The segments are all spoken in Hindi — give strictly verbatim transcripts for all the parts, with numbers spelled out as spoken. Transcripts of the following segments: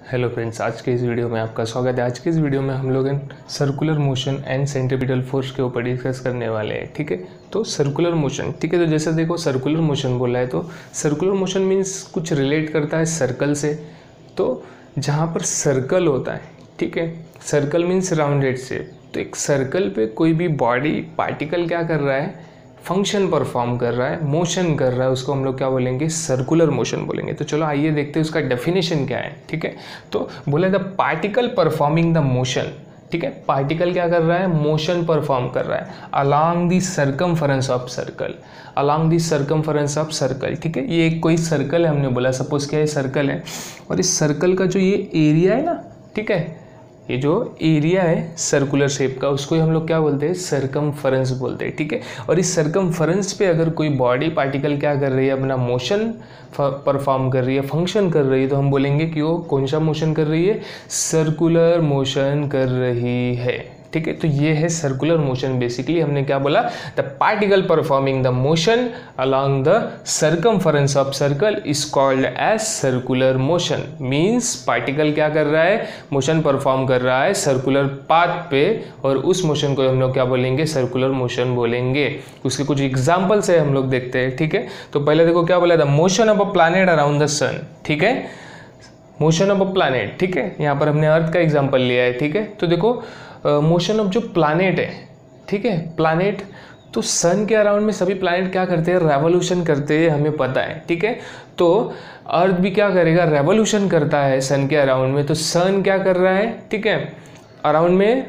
हेलो फ्रेंड्स, आज के इस वीडियो में आपका स्वागत है। आज के इस वीडियो में हम लोग circular motion and centripetal force के ऊपर डिस्कस करने वाले हैं। ठीक है, तो सर्कुलर मोशन, ठीक है, तो जैसे देखो सर्कुलर मोशन बोला है तो सर्कुलर मोशन मीन्स कुछ रिलेट करता है सर्कल से। तो जहाँ पर सर्कल होता है, ठीक है, सर्कल मीन्स राउंडेड शेप, तो एक सर्कल पे कोई भी बॉडी पार्टिकल क्या कर रहा है, फंक्शन परफॉर्म कर रहा है, मोशन कर रहा है, उसको हम लोग क्या बोलेंगे, सर्कुलर मोशन बोलेंगे। तो चलो आइए देखते हैं उसका डेफिनेशन क्या है। ठीक है, तो बोला the particle performing the motion, ठीक है, पार्टिकल क्या कर रहा है, मोशन परफॉर्म कर रहा है along the circumference of circle, along the circumference of circle. ठीक है, ये कोई सर्कल है, हमने बोला सपोज क्या है, सर्कल है, और इस सर्कल का जो ये एरिया है ना, ठीक है, ये जो एरिया है सर्कुलर शेप का, उसको हम लोग क्या बोलते हैं, सर्कमफरेंस बोलते हैं। ठीक है, और इस सर्कमफरेंस पे अगर कोई बॉडी पार्टिकल क्या कर रही है, अपना मोशन परफॉर्म कर रही है, फंक्शन कर रही है, तो हम बोलेंगे कि वो कौन सा मोशन कर रही है, सर्कुलर मोशन कर रही है। ठीक है, तो ये है सर्कुलर मोशन। बेसिकली हमने क्या बोला, the particle performing the motion along the circumference of circle is called as circular motion. Means particle क्या कर रहा है, मोशन परफॉर्म कर रहा है सर्कुलर पाथ पे, और उस मोशन को हम लोग क्या बोलेंगे, सर्कुलर मोशन बोलेंगे। उसके कुछ एग्जाम्पल्स है, हम लोग देखते हैं। ठीक है, तो पहले देखो क्या बोला, the motion of a planet around the sun. ठीक है, मोशन ऑफ अ प्लैनेट, ठीक है, यहाँ पर हमने अर्थ का एग्जाम्पल लिया है। ठीक है, तो देखो मोशन ऑफ जो प्लैनेट है, ठीक है, प्लैनेट, तो सन के अराउंड में सभी प्लैनेट क्या करते हैं, रेवोल्यूशन करते हैं, हमें पता है। ठीक है, तो अर्थ भी क्या करेगा, रेवोल्यूशन करता है सन के अराउंड में। तो सन क्या कर रहा है, ठीक है, अराउंड में,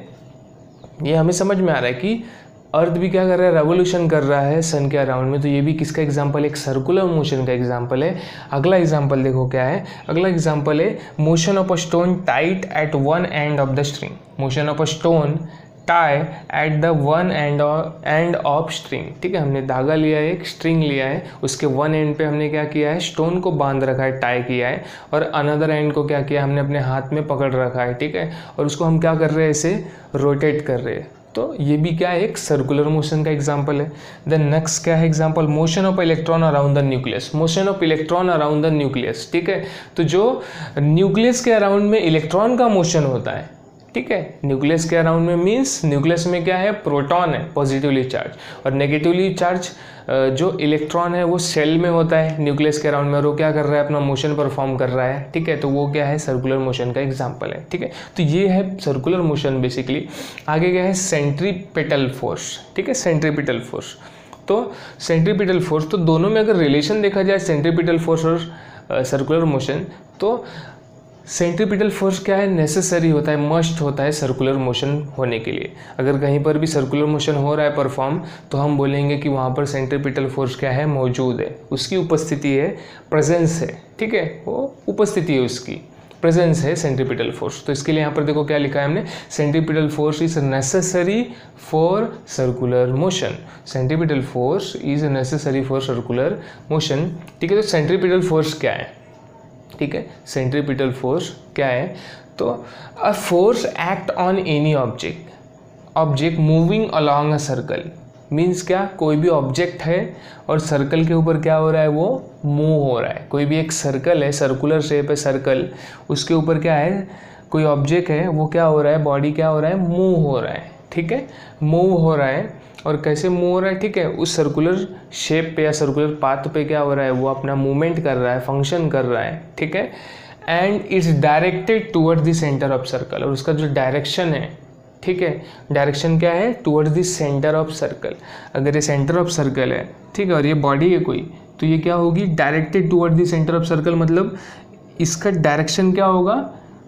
ये हमें समझ में आ रहा है कि अर्थ भी क्या कर रहा है, रेवोल्यूशन कर रहा है सन के अराउंड में। तो ये भी किसका एग्जांपल है, एक सर्कुलर मोशन का एग्जांपल है। अगला एग्जांपल देखो क्या है, अगला एग्जांपल है motion of a stone tied at one end of the string. Motion of a stone tie at the one end end of string. ठीक है, हमने धागा लिया है, एक स्ट्रिंग लिया है, उसके वन एंड पे हमने क्या किया है, स्टोन को बांध रखा है, टाई किया है, और अनदर एंड को क्या किया, हमने अपने हाथ में पकड़ रखा है। ठीक है, और उसको हम क्या कर रहे हैं, इसे रोटेट कर रहे हैं। तो ये भी क्या है, एक सर्कुलर मोशन का एग्जांपल है। देन नेक्स्ट क्या है example, motion of electron around the nucleus. Motion of electron around the nucleus, ठीक है, तो जो न्यूक्लियस के अराउंड में इलेक्ट्रॉन का मोशन होता है, ठीक है, न्यूक्लियस के अराउंड में मीन्स न्यूक्लियस में क्या है, प्रोटॉन है, पॉजिटिवली चार्ज, और नेगेटिवली चार्ज जो इलेक्ट्रॉन है वो सेल में होता है न्यूक्लियस के अराउंड में, और वो क्या कर रहा है, अपना मोशन परफॉर्म कर रहा है। ठीक है, तो वो क्या है, सर्कुलर मोशन का एग्जांपल है। ठीक है, तो ये है सर्कुलर मोशन बेसिकली। आगे क्या है, सेंट्रीपिटल फोर्स। ठीक है, सेंट्रीपिटल फोर्स, तो सेंट्रीपिटल फोर्स, तो दोनों में अगर रिलेशन देखा जाए, सेंट्रीपिटल फोर्स और सर्कुलर मोशन, तो सेंट्रीपिटल फोर्स क्या है, नेसेसरी होता है, मस्ट होता है सर्कुलर मोशन होने के लिए। अगर कहीं पर भी सर्कुलर मोशन हो रहा है परफॉर्म, तो हम बोलेंगे कि वहाँ पर सेंट्रीपिटल फोर्स क्या है, मौजूद है, उसकी उपस्थिति है, प्रेजेंस है। ठीक है, वो उपस्थिति है, उसकी प्रेजेंस है सेंट्रीपिटल फोर्स। तो इसके लिए यहाँ पर देखो क्या लिखा है हमने, centripetal force is necessary for circular motion. Centripetal force is necessary for circular motion. ठीक है, तो सेंट्रीपिटल फोर्स क्या है, ठीक है, सेंट्रीपिटल फोर्स क्या है, तो a force act on any object, object moving along a circle. Means क्या, कोई भी ऑब्जेक्ट है और सर्कल के ऊपर क्या हो रहा है, वो मूव हो रहा है। कोई भी एक सर्कल है, सर्कुलर शेप है सर्कल, उसके ऊपर क्या है, कोई ऑब्जेक्ट है, वो क्या हो रहा है, बॉडी क्या हो रहा है, मूव हो रहा है। ठीक है, मूव हो रहा है, और कैसे मूव हो रहा है, ठीक है, उस सर्कुलर शेप पे या सर्कुलर पाथ पे क्या हो रहा है, वो अपना मूवमेंट कर रहा है, फंक्शन कर रहा है। ठीक है, and it's directed towards the centre of circle, और उसका जो डायरेक्शन है, ठीक है, डायरेक्शन क्या है, towards the centre of circle. अगर ये सेंटर ऑफ सर्कल है, ठीक है, और ये बॉडी है कोई, तो ये क्या होगी, directed towards the centre of circle, मतलब इसका डायरेक्शन क्या होगा,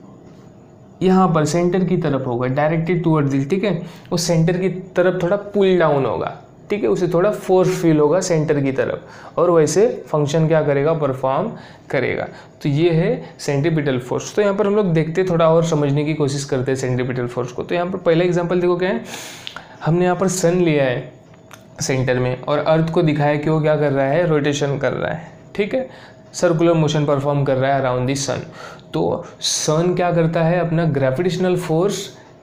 यहाँ पर सेंटर की तरफ होगा, डायरेक्टेड टूवर्ड दिस। ठीक है, वो सेंटर की तरफ थोड़ा पुल डाउन होगा, ठीक है, उसे थोड़ा फोर्स फील होगा सेंटर की तरफ, और वैसे फंक्शन क्या करेगा, परफॉर्म करेगा। तो ये है सेंट्रीपिटल फोर्स। तो यहाँ पर हम लोग देखते, थोड़ा और समझने की कोशिश करते हैं सेंट्रीपिटल फोर्स को। तो यहाँ पर पहला एग्जाम्पल देखो क्या है, हमने यहाँ पर सन लिया है सेंटर में, और अर्थ को दिखाया कि वो क्या कर रहा है, रोटेशन कर रहा है। ठीक है, सर्कुलर मोशन परफॉर्म कर रहा है अराउंड द सन। तो सन क्या करता है, अपना ग्रेविटेशनल फोर्स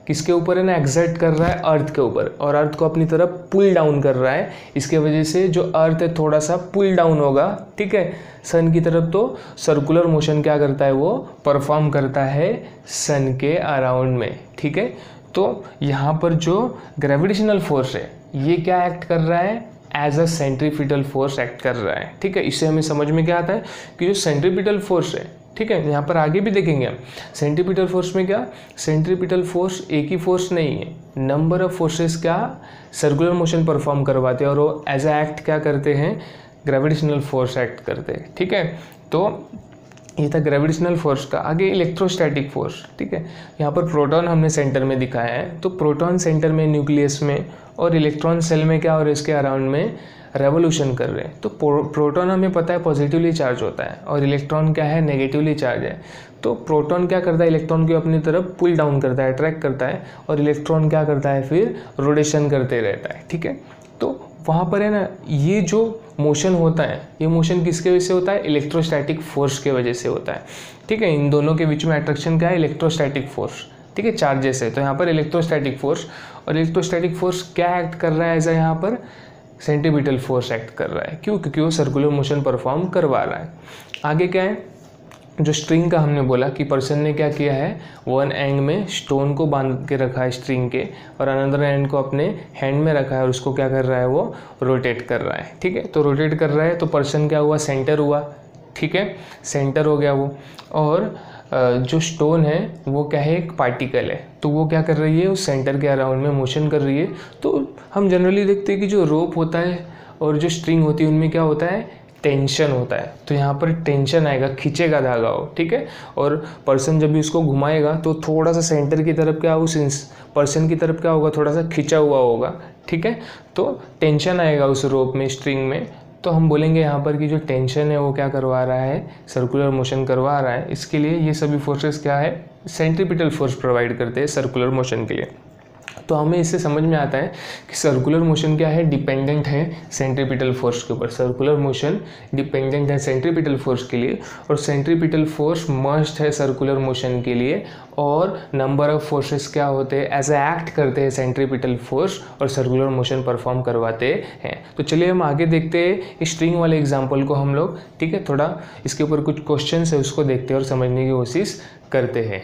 किसके ऊपर है ना, एग्जर्ट कर रहा है अर्थ के ऊपर, और अर्थ को अपनी तरफ पुल डाउन कर रहा है। इसके वजह से जो अर्थ है थोड़ा सा पुल डाउन होगा, ठीक है, सन की तरफ। तो सर्कुलर मोशन क्या करता है, वो परफॉर्म करता है सन के अराउंड में, ठीक है। तो यहाँ पर जो ग्रेविटेशनल फोर्स है ये क्या एक्ट कर रहा है, as a centripetal force act कर रहा है, ठीक है। इससे हमें समझ में क्या आता है कि जो सेंट्रीपिटल फोर्स है, ठीक है, यहाँ पर आगे भी देखेंगे हम, सेंट्रीपिटल फोर्स में क्या, सेंट्रीपिटल फोर्स एक ही फोर्स नहीं है, नंबर ऑफ फोर्सेस क्या सर्कुलर मोशन परफॉर्म करवाते हैं, और वो एज अ एक्ट क्या करते हैं, ग्रेविटेशनल फोर्स एक्ट करते हैं, ठीक है। तो ये था ग्रेविटेशनल फोर्स का। आगे इलेक्ट्रोस्टैटिक फोर्स, ठीक है। यहाँ पर प्रोटॉन हमने सेंटर में दिखाया है, तो प्रोटॉन सेंटर में न्यूक्लियस में, और इलेक्ट्रॉन सेल में क्या, और इसके अराउंड में रेवोल्यूशन कर रहे हैं। तो प्रोटॉन हमें पता है पॉजिटिवली चार्ज होता है, और इलेक्ट्रॉन क्या है, नेगेटिवली चार्ज है। तो प्रोटॉन क्या करता है, इलेक्ट्रॉन को अपनी तरफ पुल डाउन करता है, अट्रैक्ट करता है, और इलेक्ट्रॉन क्या करता है, फिर रोटेशन करते रहता है, ठीक है। तो वहाँ पर है ना, ये जो मोशन होता है, ये मोशन किसके वजह से होता है, इलेक्ट्रोस्टैटिक फोर्स के वजह से होता है, ठीक है। इन दोनों के बीच में अट्रैक्शन क्या है, इलेक्ट्रोस्टैटिक फोर्स, ठीक है, चार्जेस है। तो यहाँ पर इलेक्ट्रोस्टैटिक फोर्स, और इलेक्ट्रोस्टैटिक फोर्स क्या एक्ट कर रहा है, ऐसा यहाँ पर सेंट्रीपिटल फोर्स एक्ट कर रहा है। क्यों, क्योंकि वो सर्कुलर मोशन परफॉर्म करवा रहा है। आगे क्या है, जो स्ट्रिंग का हमने बोला कि पर्सन ने क्या किया है, वन एंड में स्टोन को बांध के रखा है स्ट्रिंग के, और अनदर एंड को अपने हैंड में रखा है, और उसको क्या कर रहा है, वो रोटेट कर रहा है, ठीक है। तो रोटेट कर रहा है तो पर्सन क्या हुआ, सेंटर हुआ, ठीक है, सेंटर हो गया वो। और जो स्टोन है वो क्या है, एक पार्टिकल है, तो वो क्या कर रही है, उस सेंटर के अराउंड में मोशन कर रही है। तो हम जनरली देखते हैं कि जो रोप होता है और जो स्ट्रिंग होती है उनमें क्या होता है, टेंशन होता है। तो यहाँ पर टेंशन आएगा, खींचेगा धागा हो, ठीक है। और पर्सन जब भी उसको घुमाएगा तो थोड़ा सा सेंटर की तरफ क्या, उस पर्सन की तरफ क्या होगा, थोड़ा सा खिंचा हुआ होगा, ठीक है। तो टेंशन आएगा उस रोप में, स्ट्रिंग में। तो हम बोलेंगे यहाँ पर कि जो टेंशन है वो क्या करवा रहा है, सर्कुलर मोशन करवा रहा है। इसके लिए ये सभी फोर्सेस क्या है, सेंट्रीपिटल फोर्स प्रोवाइड करते हैं सर्कुलर मोशन के लिए। तो हमें इससे समझ में आता है कि सर्कुलर मोशन क्या है, डिपेंडेंट है सेंट्रीपिटल फोर्स के ऊपर। सर्कुलर मोशन डिपेंडेंट है सेंट्रीपिटल फोर्स के लिए, और सेंट्रीपिटल फोर्स मस्ट है सर्कुलर मोशन के लिए। और नंबर ऑफ फोर्सेस क्या होते हैं, एज ए एक्ट करते हैं सेंट्रीपिटल फोर्स, और सर्कुलर मोशन परफॉर्म करवाते हैं। तो चलिए हम आगे देखते हैं स्ट्रिंग वाले एग्जाम्पल को हम लोग, ठीक है। थोड़ा इसके ऊपर कुछ क्वेश्चन है उसको देखते हैं और समझने की कोशिश करते हैं।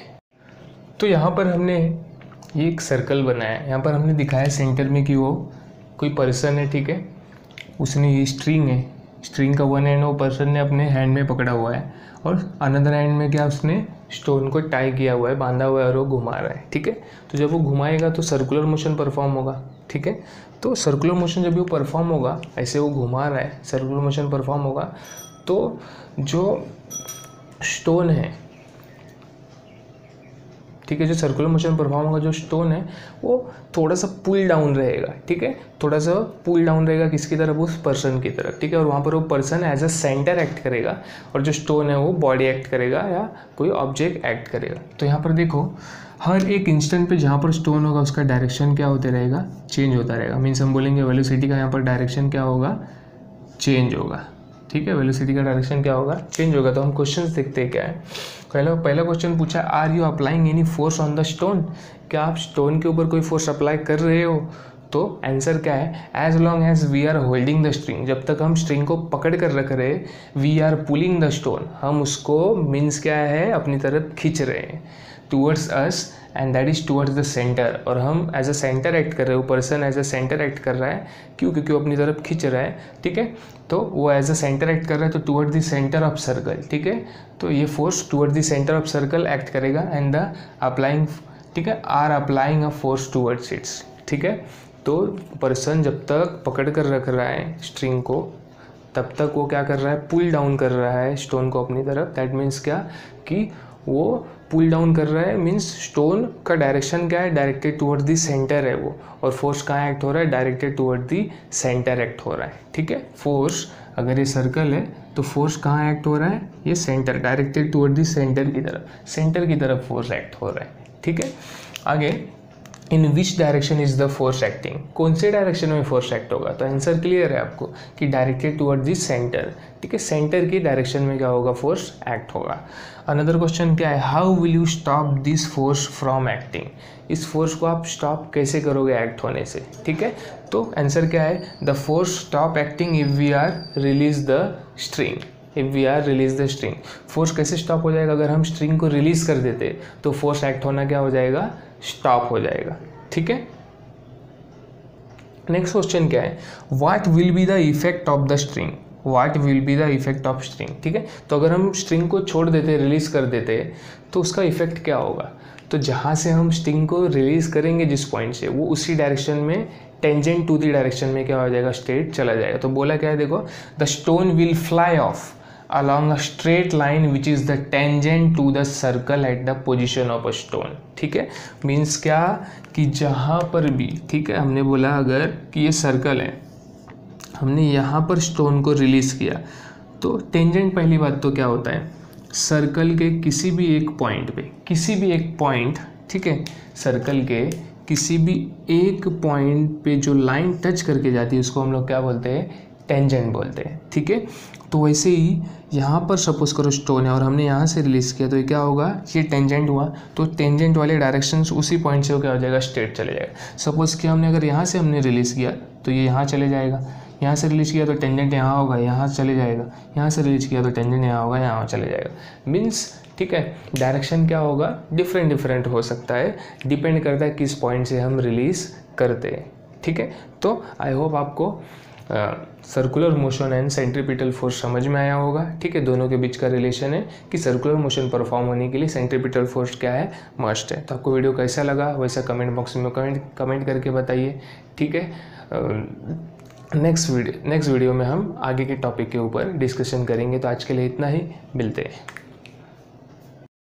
तो यहाँ पर हमने ये एक सर्कल बनाया है, यहाँ पर हमने दिखाया सेंटर में कि वो कोई पर्सन है, ठीक है। उसने ये स्ट्रिंग है, स्ट्रिंग का वन एंड वो पर्सन ने अपने हैंड में पकड़ा हुआ है, और अनदर हैंड में क्या उसने स्टोन को टाई किया हुआ है, बांधा हुआ है, और वो घुमा रहा है, ठीक है। तो जब वो घुमाएगा तो सर्कुलर मोशन परफॉर्म होगा, ठीक है। तो सर्कुलर मोशन जब वो परफॉर्म होगा, ऐसे वो घुमा रहा है, सर्कुलर मोशन परफॉर्म होगा, तो जो स्टोन है, ठीक है, जो सर्कुलर मोशन परफॉर्म होगा, जो स्टोन है वो थोड़ा सा पुल डाउन रहेगा, ठीक है, थोड़ा सा पुल डाउन रहेगा किसकी तरफ, उस पर्सन की तरफ, ठीक है। और वहाँ पर वो person as a centre act करेगा, और जो स्टोन है वो बॉडी एक्ट करेगा या कोई ऑब्जेक्ट एक्ट करेगा। तो यहाँ पर देखो, हर एक इंस्टेंट पे जहाँ पर स्टोन होगा उसका डायरेक्शन क्या होते रहेगा, चेंज होता रहेगा। मीन्स हम बोलेंगे वेलोसिटी का यहाँ पर डायरेक्शन क्या होगा, चेंज होगा, ठीक है। वेलोसिटी का डायरेक्शन क्या होगा, चेंज होगा। तो हम क्वेश्चंस देखते हैं क्या है। पहला पहला क्वेश्चन पूछा, are you applying any force on the stone, क्या आप स्टोन के ऊपर कोई फोर्स अप्लाई कर रहे हो। तो आंसर क्या है, as long as we are holding the string, जब तक हम स्ट्रिंग को पकड़ कर रख रहे, we are pulling the stone, हम उसको मीन्स क्या है, अपनी तरफ खींच रहे हैं, towards us, and that is towards the centre. और हम एज अ सेंटर एक्ट कर रहे हो, person as a centre act कर रहा है, क्यों, क्योंकि वो अपनी तरफ खींच रहा है, ठीक है। तो वो एज अ सेंटर एक्ट कर रहा है, तो toward the centre of circle, ठीक है। तो ये force toward the centre of circle act करेगा, एंड द अप्लाइंग, ठीक है, are applying a force towards its, ठीक है। तो पर्सन जब तक पकड़ कर रख रहा है स्ट्रिंग को, तब तक वो क्या कर रहा है, पुल डाउन कर रहा है स्टोन को अपनी तरफ। दैट मीन्स क्या, कि वो पुल डाउन कर रहा है, मीन्स स्टोन का डायरेक्शन क्या है, डायरेक्टेड टुवर्ड दी सेंटर है वो, और फोर्स कहाँ एक्ट हो रहा है, directed toward the centre act हो रहा है, ठीक है। फोर्स, अगर ये सर्कल है तो फोर्स कहाँ एक्ट हो रहा है, ये centre, directed toward the centre की तरफ, सेंटर की तरफ फोर्स एक्ट हो रहा है, ठीक है। आगे in which direction is the force acting, कौन से डायरेक्शन में फोर्स एक्ट होगा। तो आंसर क्लियर है आपको कि डायरेक्टेड टुवर्ड दिस सेंटर, ठीक है, सेंटर की डायरेक्शन में क्या होगा, फोर्स एक्ट होगा। अनदर क्वेश्चन क्या है, how will you stop this force from acting, इस फोर्स को आप स्टॉप कैसे करोगे एक्ट होने से, ठीक है। तो आंसर क्या है, the force stop acting if we are release the string, if we are release the string. Force कैसे स्टॉप हो जाएगा, अगर हम स्ट्रिंग को रिलीज कर देते तो फोर्स एक्ट होना क्या हो जाएगा, स्टॉप हो जाएगा, ठीक है। नेक्स्ट क्वेश्चन क्या है, what will be the effect of the string, what will be the effect of string, ठीक है। तो अगर हम स्ट्रिंग को छोड़ देते, रिलीज कर देते तो उसका इफेक्ट क्या होगा। तो जहाँ से हम स्ट्रिंग को रिलीज करेंगे जिस पॉइंट से, वो उसी डायरेक्शन में टेंजेंट टू द डायरेक्शन में क्या हो जाएगा, स्ट्रेट चला जाएगा। तो बोला क्या है, देखो, the stone will fly off along a straight line which is the tangent to the circle at the position of a stone, ठीक है। मीन्स क्या कि जहाँ पर भी, ठीक है, हमने बोला अगर कि ये सर्कल है, हमने यहाँ पर स्टोन को रिलीज किया तो टेंजेंट, पहली बात तो क्या होता है, सर्कल के किसी भी एक पॉइंट पे, किसी भी एक पॉइंट, ठीक है, सर्कल के किसी भी एक पॉइंट पे जो लाइन टच करके जाती है उसको हम लोग क्या बोलते हैं, टेंजेंट बोलते हैं, ठीक है। तो वैसे ही यहाँ पर सपोज करो स्टोन है और हमने यहाँ से रिलीज़ किया तो ये क्या होगा, ये टेंजेंट हुआ, तो टेंजेंट वाले डायरेक्शंस उसी पॉइंट से क्या हो जाएगा, स्ट्रेट चले जाएगा। सपोज कि हमने अगर यहाँ से हमने रिलीज़ किया तो ये यहाँ चले जाएगा, यहाँ से रिलीज किया तो टेंजेंट यहाँ होगा, यहाँ चले जाएगा, यहाँ से रिलीज किया तो टेंजेंट यहाँ होगा, यहाँ चले जाएगा। मीन्स, ठीक है, डायरेक्शन क्या होगा, डिफरेंट डिफरेंट हो सकता है, डिपेंड करता है किस पॉइंट से हम रिलीज़ करते हैं, ठीक है। तो आई होप आपको circular motion and centripetal force समझ में आया होगा, ठीक है। दोनों के बीच का रिलेशन है कि सर्कुलर मोशन परफॉर्म होने के लिए सेंट्रीपिटल फोर्स क्या है, मस्ट है। तो आपको वीडियो कैसा लगा वैसा कमेंट बॉक्स में कमेंट कमेंट करके बताइए, ठीक है। नेक्स्ट वीडियो नेक्स्ट वीडियो में हम आगे के टॉपिक के ऊपर डिस्कशन करेंगे। तो आज के लिए इतना ही, मिलते हैं।